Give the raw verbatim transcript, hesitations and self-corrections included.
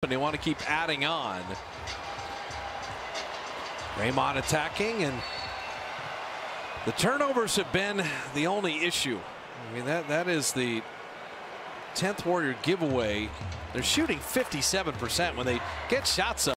and they want to keep adding on. Draymond attacking, and the turnovers have been the only issue. I mean, that that is the tenth Warrior giveaway. They're shooting fifty-seven percent when they get shots up.